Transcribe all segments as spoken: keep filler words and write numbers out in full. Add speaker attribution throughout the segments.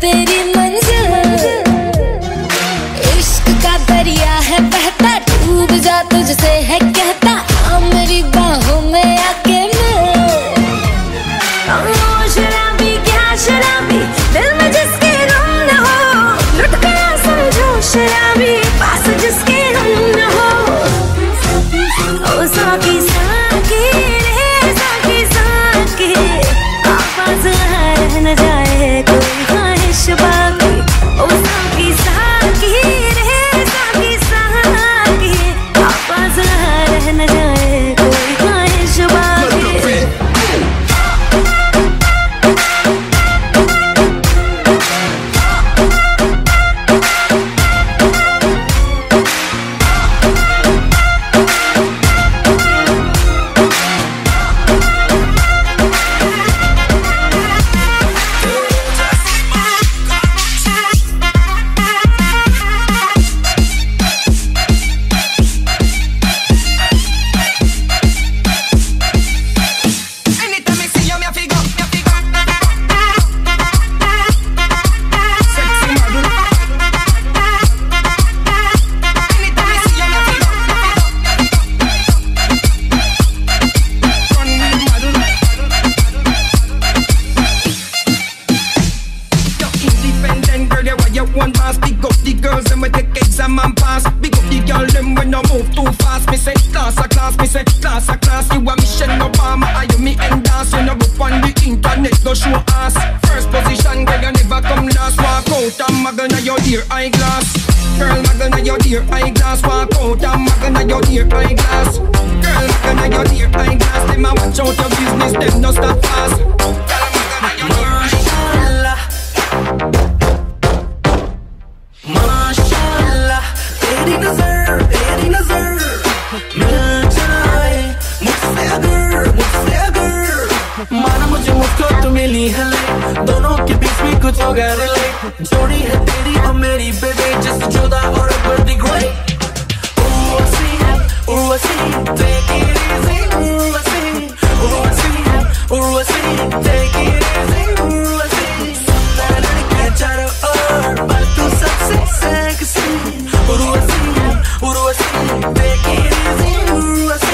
Speaker 1: तेरी मंजिल। इश्क का दरिया है बहता, डूब जा तुझसे है कहता, आ मेरी बाहों में आके मिल। ओ शराबी क्या शराबी, दिल में जिसके गम न हो, लुट गया समझो शराबी, पास जिसके हम न हो। ओ साकी साकी रे साकी साकी, आवाज रह न जाए कोई ख्वाहिश बाकी। ओ साकी साकी रे साकी साकी, आवाज रह न जाए कोई ख्वाहिश बाकी।
Speaker 2: One pass, big up the girls and we take exam and pass. Big up the girl them when no move too fast. Me say class a class, me say class a class. You a Michelle Obama, I you me and dance. You know go on the internet, go show ass. First position, girl you never come last. Walk out and magana your dear eyeglass. Girl magana your dear eyeglass. Walk out and magana your dear eyeglass. Girl magana your dear eyeglass. Them a watch out your business, them no stop fast. Girl magana your dear eyeglass.
Speaker 3: माशाल्लाह तेरी नजर तेरी नजर मिल जाए मुझसे अगर मुझसे अगर माना मुझे मुझको तो मिली है, दोनों के बीच में कुछ होगा रिलेट। जोड़ी है तेरी और मेरी बेबी, जस्ट जुदा और बड़ी great. Urvashi Urvashi take it easy, Urvashi Urvashi Urvashi take it easy, Urvashi सुंदर लड़के चारों ओर पर तू सबसे sexy. Urvashi Urvashi take it easy, Urvashi.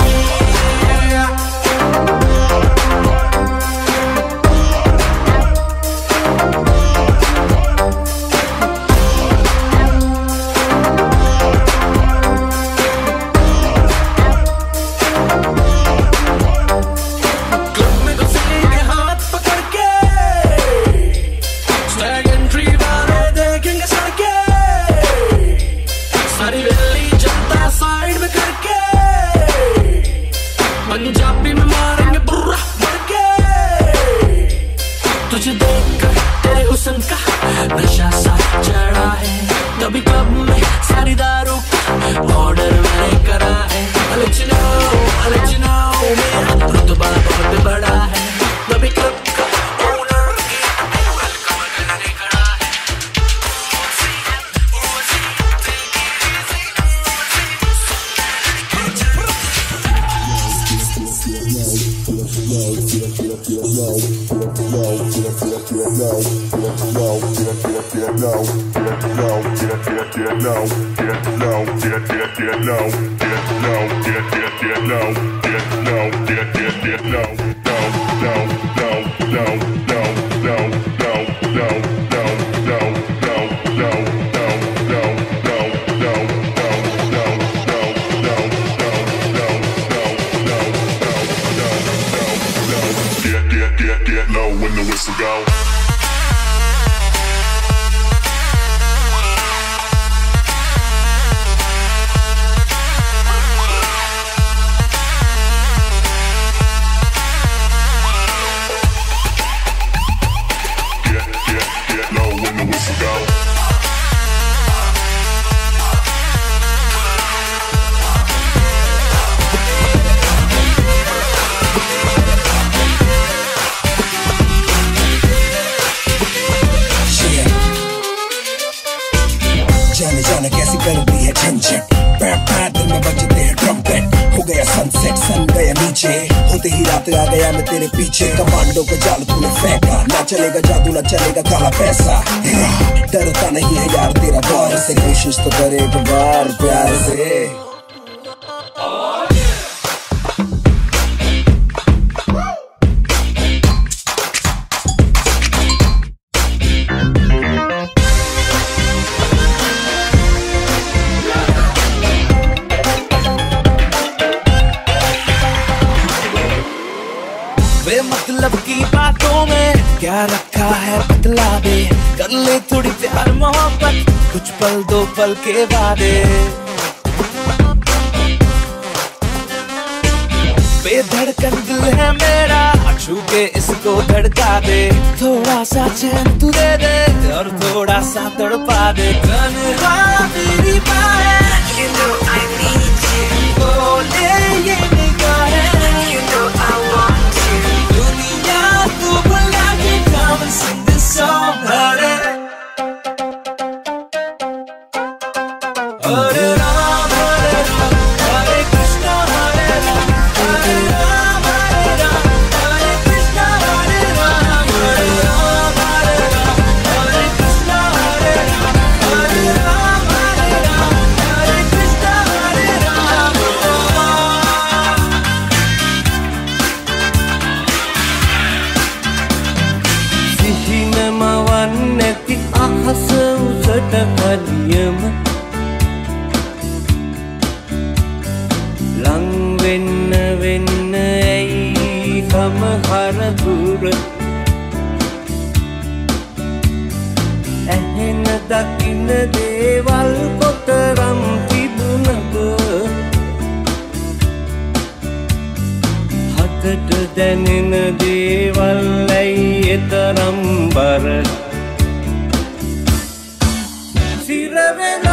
Speaker 3: Punjabi में मारेंगे बुर्रा बढ़ के, तुझे देखकर तेरे हुस्न का नशा सा चढ़ा है। तभी क्लब में सारी दारू का ऑर्डर मैंने करा है। I'll let you know, I'll let you know, मेरा रुतबा बहुत बड़ा है। तभी क्लब का ओनर वेलकम करने खड़ा है। Get low when the whistle go.
Speaker 4: बोलते ही रात आ गया मैं तेरे पीछे, कमांडो का जाल तूने फेंका, ना चलेगा जादू ना चलेगा काला पैसा, डरता नहीं है यार तेरा बार से, कोशिश तो करे एक बार प्यार से।
Speaker 3: बेमतलब की बातों में क्या रखा है बतला दे, कर ले थोड़ी प्यार मोहब्बत कुछ पल दो पल के वादे। बेधड़कन दिल है मेरा छू के इसको धड़का दे, थोड़ा सा चैन तू दे दे और थोड़ा सा तड़पा दे। तन्हा मेरी बाहें, you know I need you, बोले ये निगाहें, you know I want you, दुनिया तू बुला के come and sing this song, Hare Hare Ram हरे राम हरे कृष्णा हरे राम हरे राम हरे राम हरे कृष्णा हरे राम हरे राम हरे राम हरे कृष्णा हरे राम हरे राम हरे राम हरे कृष्णा हरे राम। सिहिनම වන්නැති අහස උසට කලියම ලං වෙන්න වෙන්න ඇයි සමහර දුර, ඇහෙන දකින්න දේවල් කොතරම් තිබුණද, හදට දැනෙන දේවල් ඇයි එතරම් බර, සිර වෙන